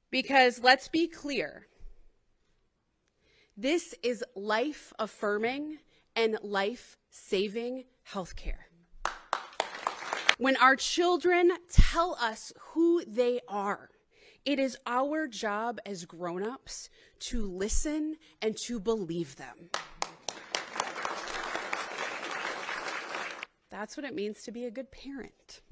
Because let's be clear, this is life-affirming and life-saving healthcare. When our children tell us who they are, it is our job as grown-ups to listen and to believe them. That's what it means to be a good parent.